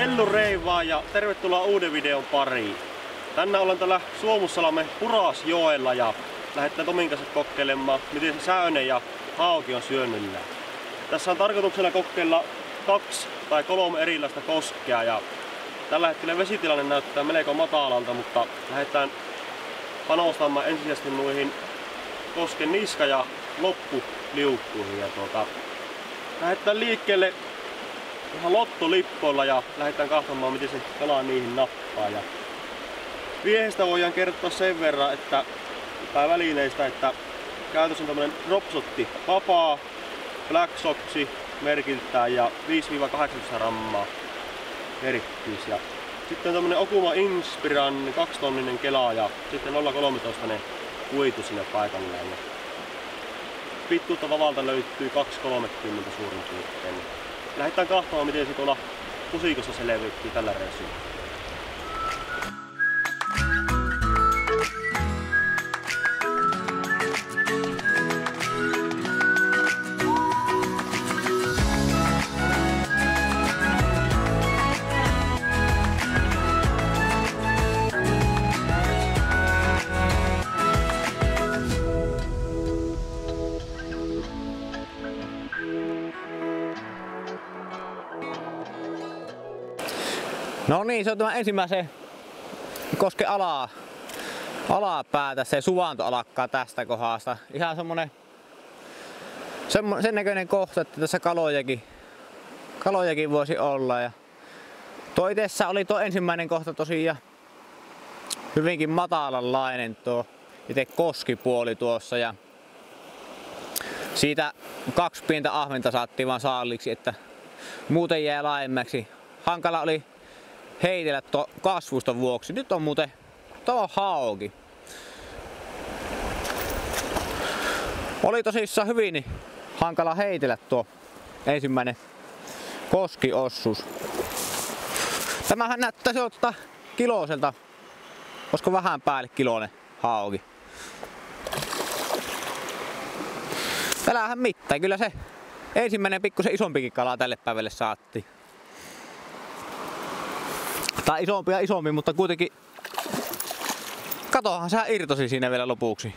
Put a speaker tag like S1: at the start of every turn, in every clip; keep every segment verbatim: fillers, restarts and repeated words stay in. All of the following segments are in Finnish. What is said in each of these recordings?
S1: Ellu Reivaa ja tervetuloa uuden videon pariin. Tänään ollaan täällä Suomussalmen Purasjoella ja lähdetään Tomin kanssa kokeilemaan, miten se säyne ja hauki on syönnillään. Tässä on tarkoituksena kokeilla kaksi tai kolme erilaista koskea ja tällä hetkellä vesitilanne näyttää melko matalalta, mutta lähdetään panostamaan ensisijaisesti noihin kosken niska- ja loppuliukkuihin. Ja tuota, lähdetään liikkeelle ihan lottolippoilla ja lähdetään katsomaan, miten se kala niihin nappaa. Ja viehestä voidaan kertoa sen verran, että tai välineistä, että käytössä on tämmönen dropshotti vapaa, black soksi merkiltään ja viisi kahdeksan grammaa herkkyys. Ja sitten on tämmönen Okuma Inspiran kaksitonninen kela ja sitten nolla kolmetoista kuitu siinä paikalleen. Ja pittuutta vavalta löytyy kaksi kolmekymmentä suurin piirtein. Lähdetään katsomaan, miten se tuolla pusikossa selviytyy tällä reissulla.
S2: No niin, se on tämä ensimmäisen koske alaa, alapäätä, se suvanto alkaa tästä kohdasta. Ihan semmonen semmo, sen näköinen kohta, että tässä kalojakin, kalojakin voisi olla. Ja tuo itessä oli tuo ensimmäinen kohta tosiaan hyvinkin matalanlainen tuo itse koskipuoli tuossa. Ja siitä kaksi pientä ahventa saattiin vaan saaliksi, että muuten jää laajemmaksi. Hankala oli heitellä tuo kasvuston vuoksi. Nyt on muuten tuo hauki. Oli tosissaan hyvin hankala heitellä tuo ensimmäinen koskiossuus. Tämähän näyttäisi ottaa kiloselta. Olisiko vähän päälle kiloinen hauki? Täällähän mitään. Kyllä se ensimmäinen pikkusen isompikin kala tälle päivälle saatti. Tai isompi ja isompi, mutta kuitenkin katohan sehän irtosi siinä vielä lopuksi.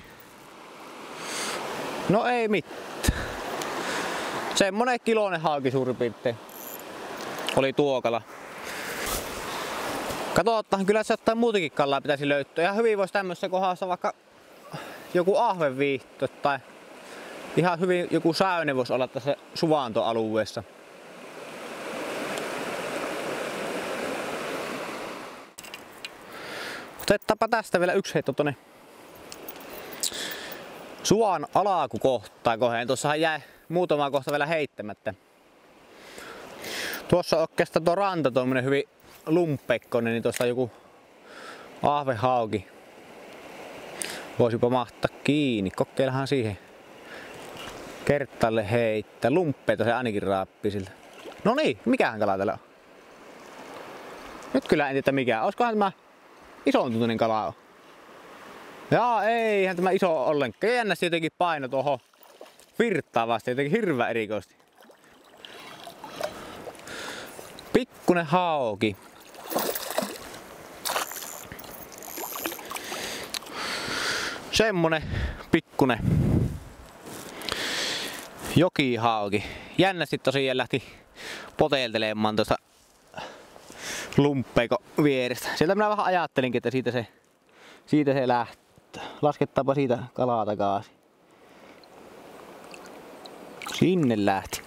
S2: No ei mitään. Semmonen kiloinen hauki suurin piirtein oli tuo kala. Katsotaan, kyllä se jotain muutakin kalaa pitäisi löytyä. Ihan hyvin voisi tämmöisessä kohdassa vaikka joku ahvenviihto tai ihan hyvin joku säyne voisi olla tässä suvantoalueessa. Otetaanpa tästä vielä yksi heitto tonne suon alakukohtaan kohden. Tuossahan jäi muutama kohta vielä heittämättä. Tuossa on oikeastaan tuo ranta tuommoinen hyvin lumppekkoinen, niin tuossa on joku ahvehauki. Voisipa mahtaa kiinni. Kokeillahan siihen kertalle heittää. Lumppeita se ainakin raappii siltä. No niin, mikähän kala täällä on? Nyt kyllä en tiedä mikä. Olisikohan tämä ison tuntuinen kala on? Jaa, eihän tämä iso ollenkaan. Jännästi jotenkin paino tuohon virtaan vasta jotenkin hirveän erikoisesti. Pikkunen hauki. Semmonen pikkunen jokihauki. Jännästi tosiaan lähti poteltelemaan tuosta lumppeiko vierestä. Sieltä minä vähän ajattelinkin, että siitä se, siitä se lähtee. Lasketaanpa siitä kalaa takaisin. Sinne lähti.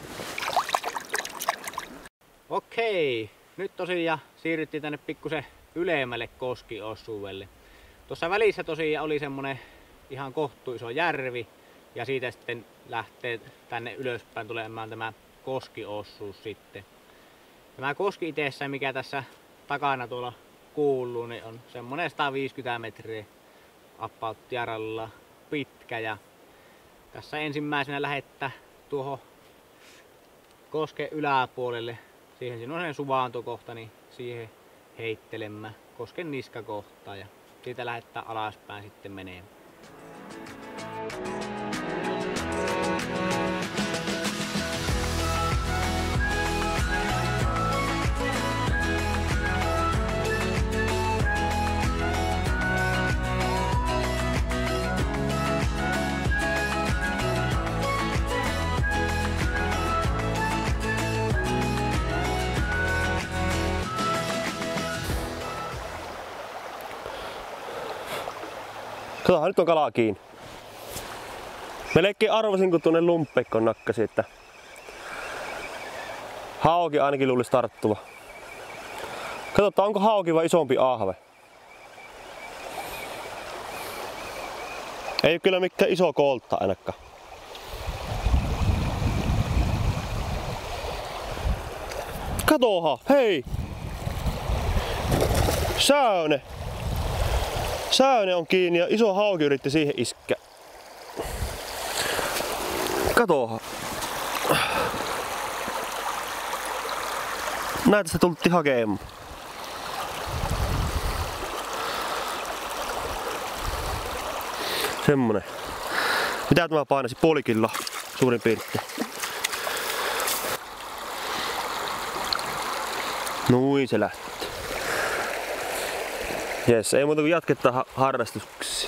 S2: Okei, nyt tosiaan siirryttiin tänne pikkusen ylemmälle koskiosuudelle. Tuossa välissä tosiaan oli semmonen ihan kohtuiso järvi ja siitä sitten lähtee tänne ylöspäin tulemaan tämä koskiosuus sitten. Tämä koski itsessään, mikä tässä takana tuolla kuuluu, niin on semmonen sata viisikymmentä metriä about tiaralla pitkä. Ja tässä ensimmäisenä lähettää tuohon kosken yläpuolelle, siihen siinä on sen suvantokohta, niin siihen heittelemään kosken niskakohtaa ja siitä lähettää alaspäin sitten menemään.
S1: Katsotaan, nyt on kalaa kiinni. Melkein arvasin, kun tuonne lumppeikkoon nakkasi, että hauki ainakin luulisi tarttuva. Katsotaan, onko hauki vai isompi ahve. Ei ole kyllä mikään iso koltta ainakaan. Katoha, hei! Säyne! Säyne on kiinni ja iso hauki yritti siihen iskeä. Katoha. Näitä sitä tultiin hakemaan. Semmonen. Mitä tämä painasi? Puoli kiloa suurin piirtein. Noin se lähti. Jes, ei muuta kuin jatketaan harrastuksia.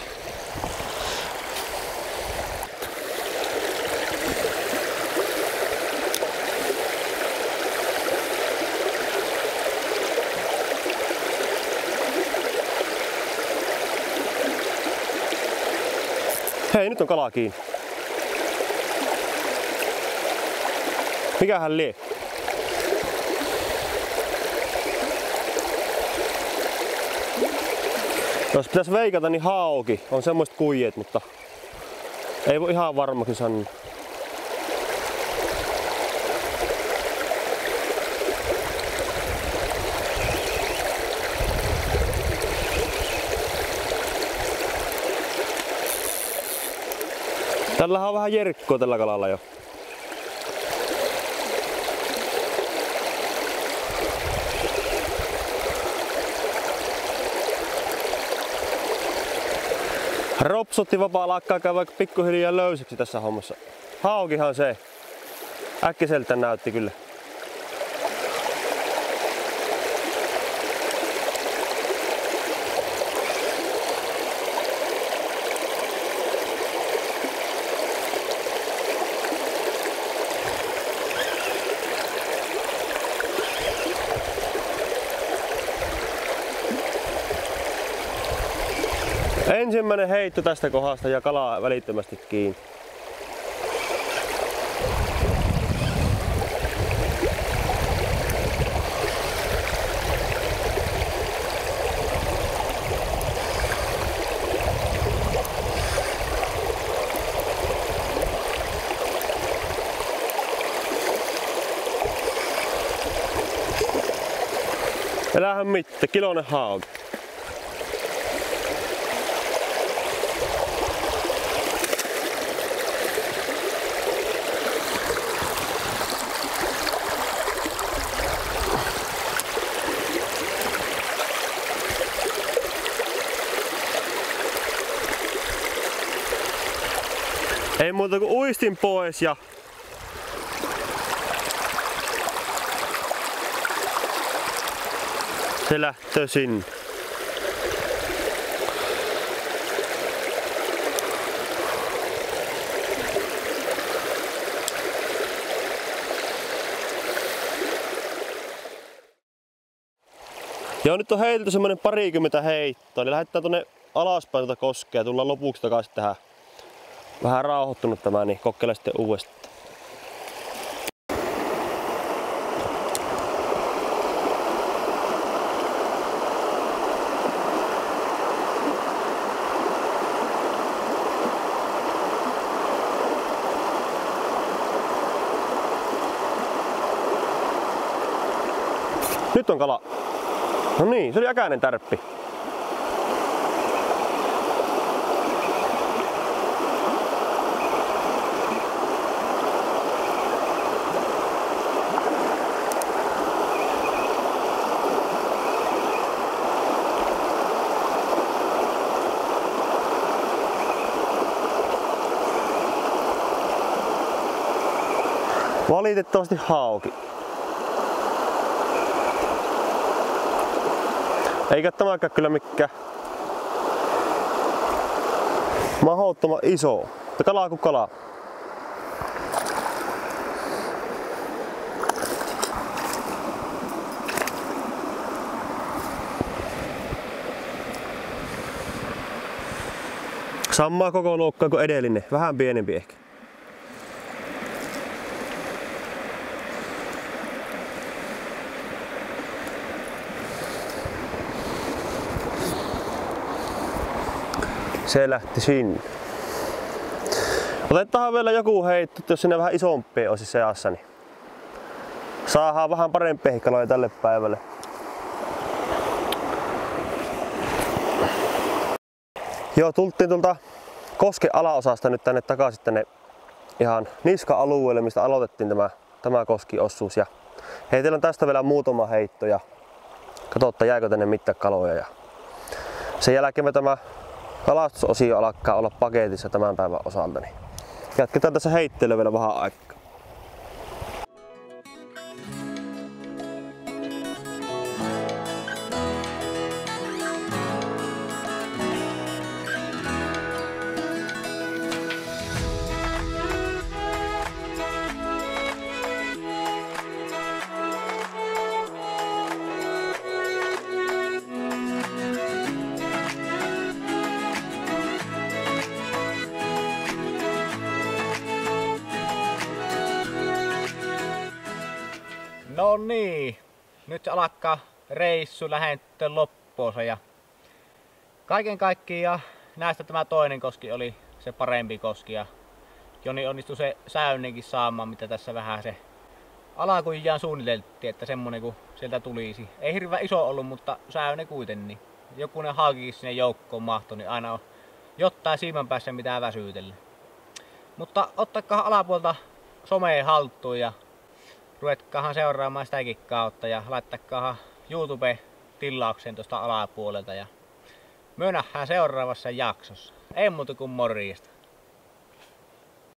S1: Hei, nyt on kalaa kiinni. Mikähän lie? Jos pitäisi veikata, niin hauki. On semmoiset kuijeet, mutta ei voi ihan varmaksi sanoa. Tällähän on vähän jerkkoa tällä kalalla jo. Ropsotti vapaa lakkaa käy vaikka pikkuhiljaa löysäksi tässä hommassa. Haukihan se. Äkkiseltä näytti kyllä. Ensimmäinen heitto tästä kohdasta ja kalaa välittömästi kiinni. Älähän mitään, kilonen hauki. Ei muuta kuin uistin pois ja se lähtee sinne. Joo, nyt on heiltä semmonen parikymmentä heittoa, niin lähdetään tonne alaspäin tuota koskea ja tullaan lopuksi takaisin tähän. Vähän rauhoittunut tämä, niin kokeillaan sitten uudestaan. Nyt on kala. No niin, se oli äkäinen tärppi. Valitettavasti hauki. Eikä tämäkään kyllä mikään mahdottoman iso. Kalaa kuin kalaa. Samaa koko luokkaa kuin edellinen, vähän pienempi ehkä. Se lähti sinne. Otetaan vielä joku heitto, jos sinne vähän isompi olisi seassa, niin saadaan vähän parempia kaloja tälle päivälle. Joo, tultiin tuolta kosken alaosasta nyt tänne takaisin tänne ihan niska-alueelle, mistä aloitettiin tämä, tämä koskiosuus. Ja heitellään tästä vielä muutama heitto ja katsotaan jääkö tänne mitään kaloja. Ja sen jälkeen me tämä kalastusosio alkaa olla paketissa tämän päivän osalta. Niin jatketaan tässä heittelyä vielä vähän aikaa.
S2: No niin, nyt alkaa reissu lähentyä loppuunsa ja kaiken kaikkiaan näistä tämä toinen koski oli se parempi koski ja Joni onnistui se säyneenkin saamaan, mitä tässä vähän se alakujaan suunniteltiin, että semmonen kun sieltä tulisi. Ei hirveän iso ollut, mutta säyne kuitenkin. Jokunen haakikin sinne joukkoon mahtui, niin aina on jotain siiman päässä mitä väsyytellä. Mutta ottakaa alapuolta someen haltuun ja ruvetkaahan seuraamaan sitäkin kautta ja laittakaahan YouTube-tilaukseen tuosta alapuolelta ja me nähdään seuraavassa jaksossa. Ei muuta kuin morjesta.